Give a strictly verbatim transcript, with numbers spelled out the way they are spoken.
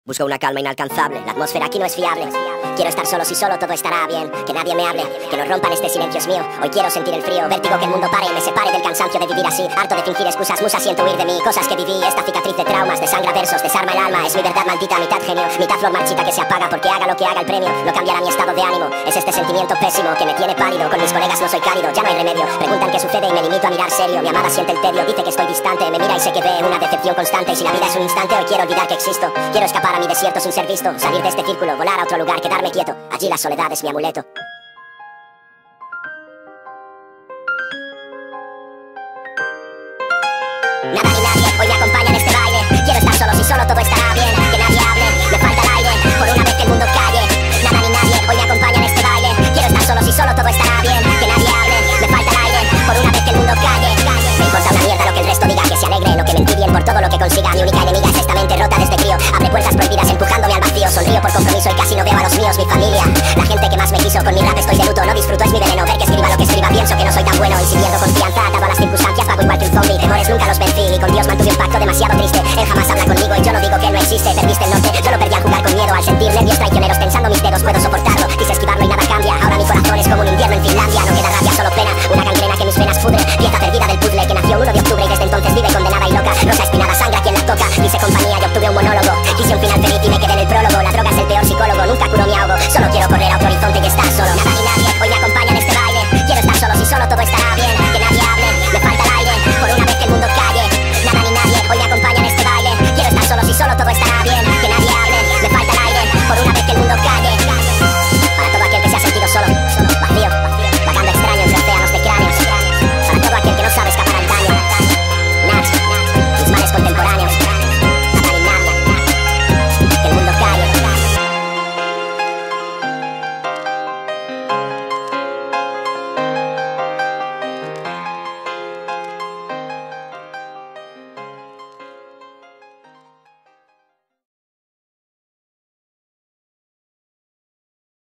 Busco una calma inalcanzable, la atmósfera aquí no es fiable. Quiero estar solo, si solo todo estará bien. Que nadie me hable, que no rompan, este silencio es mío. Hoy quiero sentir el frío, vértigo que el mundo pare y me separe del cansancio de vivir así. Harto de fingir excusas, musa, siento huir de mí. Cosas que viví, esta cicatriz de traumas, desangra versos, desarma el alma. Es mi verdad maldita, mitad genio, mitad flor marchita que se apaga. Porque haga lo que haga el premio, no cambiará mi estado de ánimo. Es este sentimiento pésimo que me tiene pálido. Con mis colegas no soy cálido, ya no hay remedio. Preguntan qué sucede y me limito a mirar serio. Mi amada siente el tedio, dice que estoy distante. Me mira y sé que ve una decepción constante. Y si la vida es un instante, hoy quiero olvidar que existo. Quiero escapar a mi desierto sin ser visto, salir de este círculo, volar a otro lugar, quedarme quieto. Allí la soledad es mi amuleto. Nada ni nadie hoy me acompaña en este baile. Quiero estar solo, si solo todo estará bien. Que nadie hable, me falta el aire, por una vez que el mundo calle. Nada ni nadie hoy me acompaña en este baile. Quiero estar solo, si solo todo estará bien. Que nadie hable, me falta el aire, por una vez que el mundo calle. Me importa una mierda lo que el resto diga, que se alegre, no que me envidien por todo lo que consiga. Mi única enemiga es esta mente rota desde crío. Abre puertas prohibidas empujándome al vacío. Sonrío por compromiso y casi no veo a los míos, mi familia. La gente que más me quiso, con mi rap estoy de luto. No disfruto, es mi veneno, ver que escriba lo que escriba. Pienso que no soy tan bueno y si pierdo confianza atado a las circunstancias pago igual que un zombie. Temores nunca los vencí y con Dios mantuve un pacto demasiado triste. Él jamás habla conmigo y yo no digo que él no existe. Perdiste el